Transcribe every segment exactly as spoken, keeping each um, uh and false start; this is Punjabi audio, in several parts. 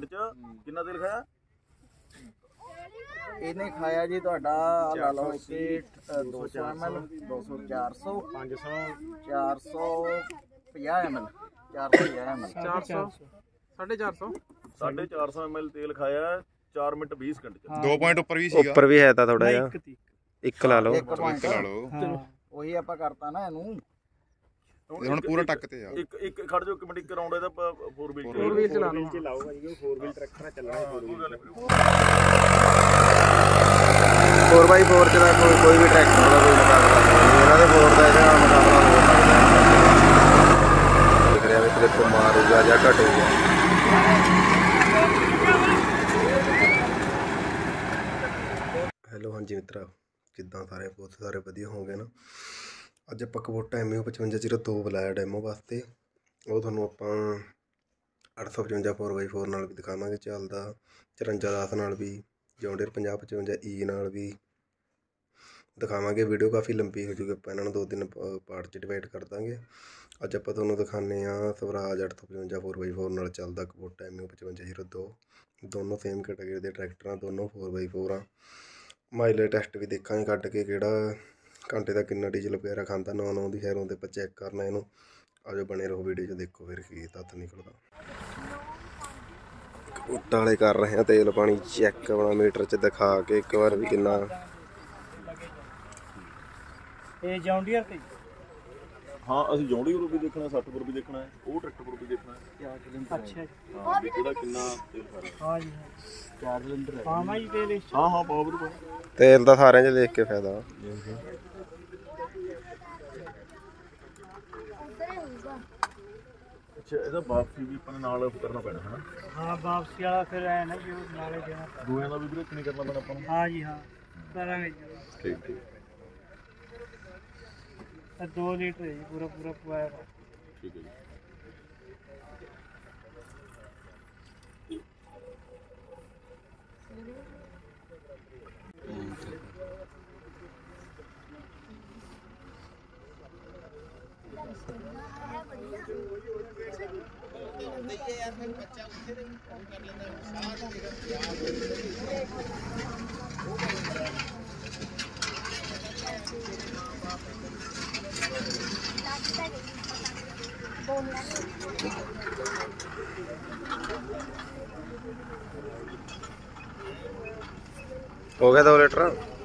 घंटे च कितना तेल खाया? ਇਹਨੇ ਖਾਇਆ ਜੀ ਤੁਹਾਡਾ ਲਾ ਲਓ ਇੱਥੇ ਦੋ ਸੌ ਐਮ ਐਲ ਦੋ ਸੌ ਚਾਰ ਸੌ ਪੰਜ ਸੌ ਚਾਰ ਸੌ ਪੰਜਾਹ ਐਮ ਐਲ ਚਾਰ ਸੌ ਪੰਜਾਹ ਐਮ ਐਲ ਚਾਰ ਸੌ ਸਾਢੇ ਚਾਰ ਸੌ साढ़े चार सौ एम एल तेल खाया चार मिनट बीस घंटे दो पॉइंट ऊपर भी सीगा ਉੱਪਰ ਵੀ ਹੈ ਤਾਂ ਥੋੜਾ ਜਿਹਾ ਇੱਕ ਲਾ ਲਓ ਇੱਕ ਪੁਆਇੰਟ ਲਾ ਲਓ ਉਹੀ ਆਪਾਂ ਕਰਤਾ ਨਾ ਇਹਨੂੰ ਹੁਣ ਪੂਰਾ ਟੱਕ ਤੇ ਆ ਇੱਕ ਇੱਕ ਖੜ ਜਾਓ ਇੱਕ ਮਿੰਟ ਇੱਕ ਰਾਉਂਡ ਇਹਦਾ ਫੋਰ ਵੀਲ ਫੋਰ ਵੀਲ ਚਲਾ ਲਓ ਚਲਾਓਗਾ ਜੀ ਫੋਰ ਵੀਲ ਟਰੈਕਟਰ ਚੱਲਣਾ ਹੈ four wheel four by four च कोई कोई भी ट्रैक्टर का कोई मुकाबला नहीं इन्हों के फोर का इसका मुकाबला हो सकता दिख रहा है देखो मारूगा या घटेगा। हैलो हाँ जी मित्रा किदा सारे बहुत सारे वधिया हो गए ना। अज आप कबोटा एम यू पचवंजा जीरो दो बुलाया डैमो वास्ते वो थोनों आप अठ सौ पचवंजा फोर बाई फोर नाल भी दिखावांगे चलदा चरंजा दस नाल भी जॉन्डियर पंजाह पचवंजा ई नाल भी दिखावांगे। वीडियो काफ़ी लंबी हो जूगी आपां इन्हां नूं दो तीन पार्ट च डिवाइड कर देंगे। अज आपां तुहानूं दिखाने आ स्वराज अठ सौ पचवंजा फोर बाई फोर नाल चलदा कबोटा एम यू पचवंजा जीरो दो दोनों सेम कैटेगरी के ट्रैक्टर दोनों फोर बाई फोर आ। माइलेज टैसट भी देखांगे कट के किहड़ा घंटे का कितना डीजल वगैरह खांदा नौ नौ की खैरों तो चैक करना इनू आज बने रहो वीडियो च देखो फिर की तत्त निकलदा। कबोटा वाले कर रहे हैं तेल पानी चैक अपना मीटर च दिखा के एक बार भी कितना ਇਹ ਜੌਂਡੀਅਰ ਤੇ हाँ असं जॉन्डियर पर भी देखना सठ पर भी देखना है वो ट्रैक्टर पर भी देखना है ਅੱਛਾ हाँ भी किहड़ा कितना तेल खा रहा ਹਾਂ ਜੀ ਚਾਰ ਸਿਲੰਡਰ ਹੈ ਹਾਂ ਜੀ ਤੇਲ है हाँ हाँ पावर पर तेल का सारे च देख के फायदा। अच्छा ਇਹਦਾ ਵਾਪਸੀ ਵੀ ਆਪਾਂ ਨਾਲ ਕਰਨਾ ਪੈਣਾ ਹੈ ਨਾ। ਹਾਂ ਵਾਪਸੀ ਵਾਲਾ ਫਿਰ ਐ ਨਾ ਜੀ ਉਹ ਨਾਲੇ ਦੇਣਾ ਦੋਆਂ ਦਾ ਵੀ ਬ੍ਰੇਕ ਨਹੀਂ ਕਰਨਾ ਪੈਣਾ ਆਪਾਂ ਨੂੰ। ਹਾਂ ਜੀ ਹਾਂ ਕਰਾਂਗੇ ਜੀ ਠੀਕ ਠੀਕ दो लीटर है जी पूरा पूरा पुआया ठीक है जी। हो गया दो लीटर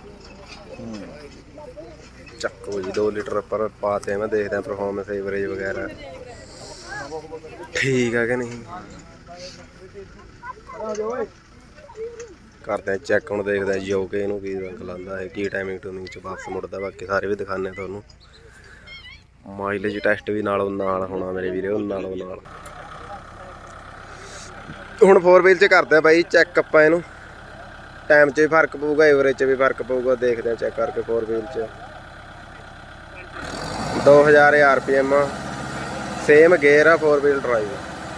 चक्को जी दो लीटर पर पाते हैं। मैं देखते हैं परफॉर्मेंस एवरेज वगैरह ठीक है कि नहीं करते हैं चेक हम देखते हैं जो कि इनू की रंग लाता है की टाइमिंग टूमिंग च वापस मुड़ता बाकी सारे भी दिखाने थोनों। माइलेज टैसट भी नालों नाल होना मेरे वीरे नालों नाल। हुण फोर व्हील च करते हैं बई चेक आपां इनू टाइम च भी फर्क पऊगा एवरेज च भी फर्क पऊगा देखते हैं चेक करके फोर व्हील च दो हज़ार R P M same gear है फोर व्हील ड्राइव।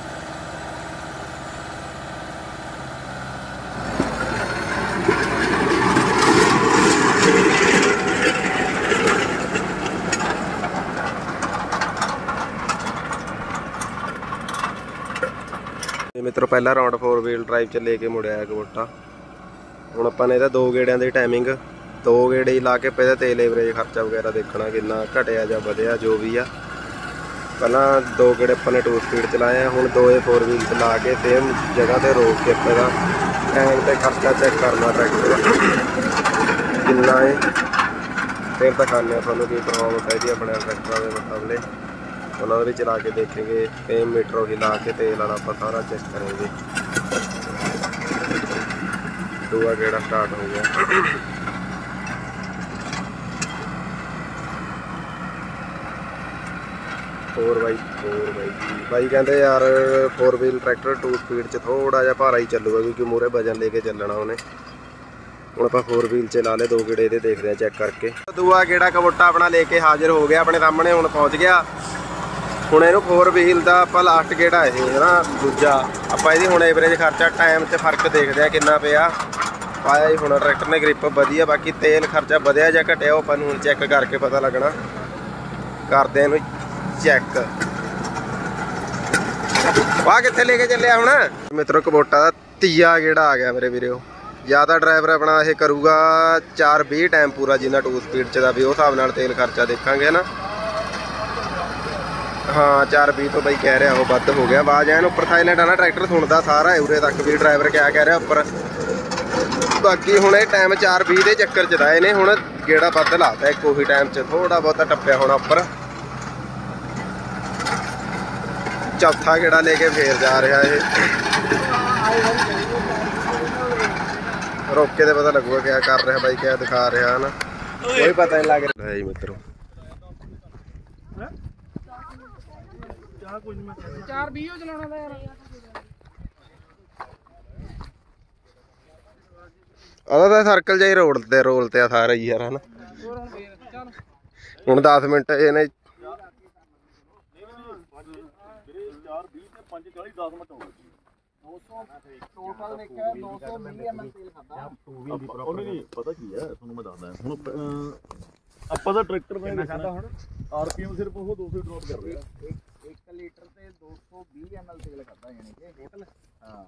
मित्रों पहला राउंड फोर व्हील ड्राइव च लेके मुड़िया है कबोटा। ਹੁਣ ਆਪਾਂ ਨੇ ਇਹਦਾ ਦੋ ਗੇੜਿਆਂ ਦੀ ਟਾਈਮਿੰਗ ਦੋ ਗੇੜੇ ਹੀ ਲਾ ਕੇ ਪਹਿਲਾਂ ਤੇਲ ਐਵਰੇਜ ਖਰਚਾ ਵਗੈਰਾ ਦੇਖਣਾ ਕਿੰਨਾ ਘਟਿਆ ਜਾਂ ਵਧਿਆ ਜੋ ਵੀ ਆ। ਪਹਿਲਾਂ ਦੋ ਗੇੜੇ ਆਪਾਂ ਨੇ ਟੂ ਸਪੀਡ ਚਲਾਏ ਆ ਹੁਣ ਦੋ ਇਹ ਫੋਰ ਵੀਲ ਚ ਲਾ ਕੇ ਸੇਮ ਜਗ੍ਹਾ ਤੇ ਰੋਕ ਕੇ ਆਪਾਂ ਇਹਦਾ ਟਾਈਮ ਤੇ ਖਰਚਾ ਚੈੱਕ ਕਰਨਾ ਟਰੈਕਟਰ ਦਾ ਕਿੰਨਾ ਹੈ ਫਿਰ ਦਿਖਾਉਂਦੇ ਆ ਤੁਹਾਨੂੰ ਕੀ ਪਰਫਾਰਮੈਂਸ ਹੈ ਜੀ ਆਪਣੇ ਟਰੈਕਟਰਾਂ ਦੇ ਮੁਕਾਬਲੇ। ਉਹਨਾਂ ਵੀ ਚਲਾ ਕੇ ਦੇਖेंगे ਸੇਮ ਮੀਟਰ ਉਹੀ ਲਾ ਕੇ ਤੇਲ ਵਾਲਾ ਆਪਾਂ ਸਾਰਾ ਚੈੱਕ ਕਰਾਂਗੇ। दूआ गेड़ा स्टार्ट हो गया। Four by four by by कहते यार four wheel tractor two speed च थोड़ा जिहा भारा ही चलूगा क्योंकि मूहरे वजन लेके चलना उन्हें। हुण आपां फोर व्हील च ला ले दो गेड़े इहदे देखते हैं चेक करके। दूआ गेड़ा कबोटा अपना लेके हाजिर हो गया अपने सामने हुण पहुँच गया। हुण इहनूं फोर व्हील का आपां लास्ट गेड़ा है ना दूजा आपां इहदी हुण एवरेज खर्चा टाइम ते फर्क देखते हैं किन्ना पिया पाया ही हुण ट्रैक्टर ने ग्रिप वधिया बाकी तेल खर्चा वधिया जां घटिया वो आपां नूं चैक करके पता लगना। करते हैं चैक ਵਾਹ ਕਿੱਥੇ ਲੈ ਕੇ ਚੱਲਿਆ ਹੁਣ ਮਿੱਤਰੋ ਕਬੋਟਾ ਦਾ ਤੀਆ ਗੇੜਾ ਆ ਗਿਆ ਮੇਰੇ ਵੀਰੋ। ਜ਼ਿਆਦਾ ਡਰਾਈਵਰ ਆਪਣਾ ਇਹ ਕਰੂਗਾ ਚਾਰ ਵੀਹ ਟਾਈਮ ਪੂਰਾ ਜਿੰਨਾ ਟੂ ਸਪੀਡ 'ਚ ਦਾ ਵੀ ਉਹ ਹਿਸਾਬ ਨਾਲ ਤੇਲ ਖਰਚਾ ਦੇਖਾਂਗੇ ਨਾ। ਹਾਂ ਚਾਰ ਵੀਹ ਤੋਂ ਬਈ ਕਹਿ ਰਿਹਾ ਉਹ ਵੱਧ ਹੋ ਗਿਆ। ਆਵਾਜ਼ ਐਨ ਉੱਪਰ ਸਾਈਲੈਂਟ ਆ ਨਾ ਟਰੈਕਟਰ ਸੁਣਦਾ ਸਾਰਾ ਉਰੇ ਤੱਕ ਵੀ ਡਰਾਈਵਰ ਕਿਆ ਕਹਿ ਰਿਹਾ ਉੱਪਰ। ਬਾਕੀ ਹੁਣ ਇਹ ਟਾਈਮ ਚਾਰ ਵੀਹ ਦੇ ਚੱਕਰ 'ਚ ਦਾ ਇਹਨੇ ਹੁਣ ਗੇੜਾ ਵੱਧ ਲਾਤਾ ਇੱਕ ਉਹੀ ਟਾਈਮ 'ਚ ਥੋੜਾ ਬਹੁਤਾ ਟੱਪਿਆ ਹੋਣਾ ਉੱਪਰ। ਚੌਥਾ ਗੇੜਾ ਲੈ ਕੇ ਫੇਰ ਜਾ ਰਿਹਾ ਇਹ। ਰੋਕ ਕੇ ਤੇ ਪਤਾ ਲੱਗੂਗਾ ਕਿਆ ਕਰ ਰਿਹਾ ਬਾਈ ਕਿਆ ਦਿਖਾ ਰਿਹਾ ਹਨਾ ਕੋਈ ਪਤਾ ਨਹੀਂ ਲੱਗ ਰਿਹਾ ਜੀ ਮਿੱਤਰੋ। ਚਾਰ ਵੀਹ ਚਲਾਉਣਾ ਦਾ ਯਾਰ ਉਹਦਾ ਤਾਂ ਸਰਕਲ ਜਿਹਾ ਹੀ ਰੋਡ ਤੇ ਰੋਲ ਤੇ ਆ ਸਾਰਾ ਹੀ ਯਾਰ ਹਨਾ। ਹੁਣ ਦਸ ਮਿੰਟ ਇਹਨੇ ਟੋਟਲ ਦੇਖਿਆ ਦੋ ਸੌ ਵੀਹ ਐਮ ਐਲ ਤੇਲ ਖਾਦਾ। ਉਹਨੇ ਨਹੀਂ ਪਤਾ ਕੀ ਹੈ ਤੁਹਾਨੂੰ ਮੈਂ ਦੱਸਦਾ ਹੁਣ ਅਹ, ਆਪਾਂ ਦਾ ਟਰੈਕਟਰ ਨੇ ਦੇਖਣਾ ਹੁਣ ਆਰਪੀਐਮ ਸਿਰਫ ਉਹ ਦੋ ਸੌ ਡ੍ਰੌਪ ਕਰ ਰਿਹਾ। ਇੱਕ ਲੀਟਰ ਤੇ ਦੋ ਸੌ ਵੀਹ ਐਮ ਐਲ ਤੇਲ ਖਾਦਾ ਯਾਨੀ ਕਿ ਟੋਟਲ। ਹਾਂ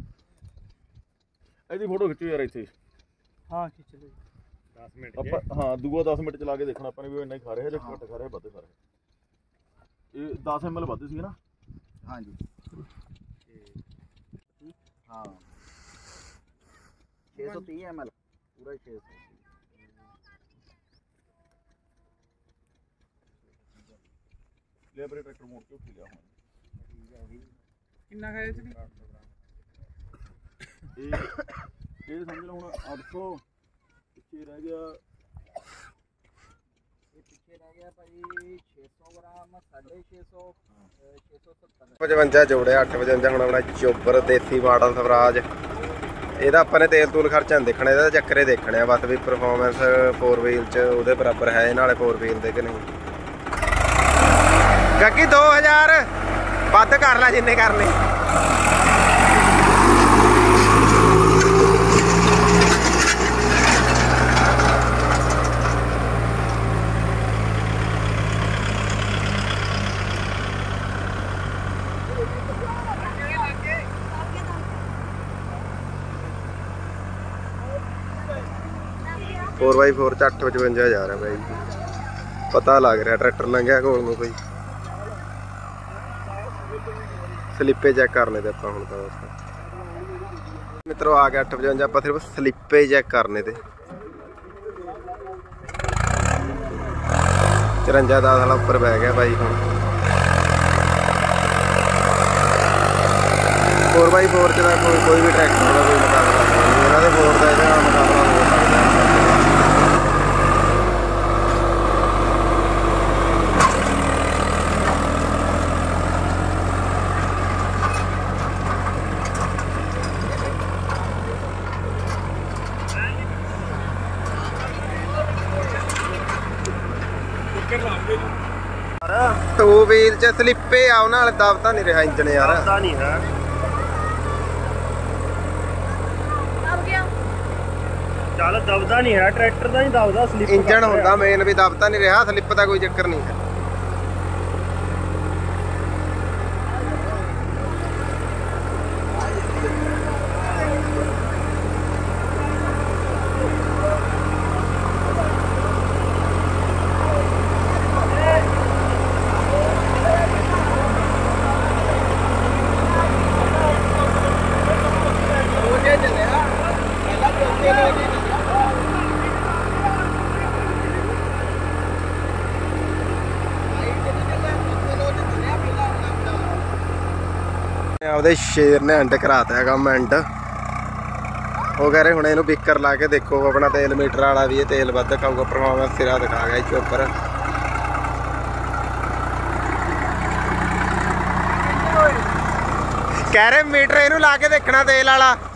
ਇਹਦੀ ਫੋਟੋ ਖਿੱਚੋ ਯਾਰ ਇੱਥੇ। ਹਾਂ ਖਿੱਚ ਲਓ ਦਸ ਮਿੰਟ ਆਪਾਂ ਹਾਂ ਦੂਆ ਦਸ ਮਿੰਟ ਚਲਾ ਕੇ ਦੇਖਣਾ ਆਪਾਂ ਨੇ ਵੀ ਉਹ ਇੰਨਾ ਹੀ ਖਾ ਰਿਹਾ ਜਾਂ ਘੱਟ ਖਾ ਰਿਹਾ ਵੱਧ ਖਾ ਰਿਹਾ। ਇਹ ਦਸ ਐਮ ਐਲ ਵੱਧ ਸੀ ਨਾ। ਹਾਂਜੀ ਹਾਂ ਛੇ ਸੌ ਤੀਹ ਐਮ ਐਲ ਪੂਰਾ ਛੇ ਸੌ। ਲੇਬਰ ਟਰੈਕਟਰ ਮੋੜ ਕੇ ਉੱਠ ਲਿਆ ਹੁਣ। ਕਿੰਨਾ ਖਾਇਆ ਸੀ ਇਹ ਇਹ ਸਮਝ ਲਓ ਹੁਣ ਅੱਠ ਸੌ ਪਿੱਛੇ ਰਹਿ ਗਿਆ। ਇਹ ਪਿੱਛੇ ਰਹਿ ਗਿਆ ਭਾਈ ਛੇ ਸੌ ਗ੍ਰਾਮ ਸਾਢੇ ਛੇ ਸੌ ਛੇ ਸੌ ਸੱਤਰ ਪਚਵੰਜਾ ਜੋੜਿਆ ਅੱਠ ਪਚਵੰਜਾ ਹੁਣ ਆਪਣਾ ਚੋਬਰ ਦੇਸੀ ਮਾਡਲ ਸਵਰਾਜ। ਇਹਦਾ ਆਪਾਂ ਨੇ ਤੇਲ ਤੂਲ ਖਰਚਾ ਨਹੀਂ ਦੇਖਣਾ ਇਹਦਾ ਚੱਕਰੇ ਦੇਖਣੇ ਆ ਬਸ ਵੀ ਪਰਫਾਰਮੈਂਸ ਫੋਰ ਵੀਲ 'ਚ ਉਹਦੇ ਬਰਾਬਰ ਹੈ ਇਹ ਨਾਲੇ ਫੋਰ ਵੀਲ ਦੇ ਕਿ ਨਹੀਂ। ਗੱਗੀ ਦੋ ਹਜ਼ਾਰ ਵੱਧ ਕਰ ਲੈ ਜਿੰਨੇ ਕਰਨੇ। फोर बाई फोर च अठ पचवंजा हज़ार है भाई। पता लग रहा ट्रैक्टर लंघिया कोल में कोई स्लिपे चेक करने ते आपां हुण तां मित्रों आ गया अठ पचवंजा। आपां सिर्फ स्लिपे चेक करने ते चरंजा दस वाला उपर बह गया भाई। हुण फोर बाई फोर च कोई कोई भी ट्रैक्टर का कोई मुकाबला नहीं इन्हां दे फोर का इहदे नाल मुकाबला हो सकदा है। टू व्हील च स्लिपे आ उन्हां नाल दबदा नहीं रहा इंजन यार। दबदा नहीं है ਚੱਲ ਦਬਦਾ ਨਹੀਂ ਹੈ ਟਰੈਕਟਰ ਦਾ ਨਹੀਂ ਦਬਦਾ ਸਲਿੱਪ ਇੰਜਨ ਹੁੰਦਾ ਮੇਨ ਵੀ ਦਬਦਾ ਨਹੀਂ ਰਿਹਾ ਸਲਿੱਪ ਦਾ ਕੋਈ ਚੱਕਰ ਨਹੀਂ ਹੈ। ਆਪਦੇ ਸ਼ੇਰ ਨੇ ਐਂਡ ਕਰਾਤਾ ਹੈਗਾ ਐਂਡ। ਉਹ ਕਹਿ ਰਹੇ ਹੁਣ ਇਹਨੂੰ ਬਿੱਕਰ ਲਾ ਕੇ ਦੇਖੋ ਆਪਣਾ ਤੇਲ ਮੀਟਰ ਵਾਲਾ ਵੀ ਇਹ ਤੇਲ ਵੱਧ ਖਾਊਗਾ ਪਰਫਾਰਮੈਂਸ ਸਿਰਾ ਦਿਖਾ ਗਿਆ ਇੱਥੇ ਉੱਪਰ। ਕਹਿ ਰਹੇ ਮੀਟਰ ਇਹਨੂੰ ਲਾ ਕੇ ਦੇਖਣਾ ਤੇਲ ਵਾਲਾ।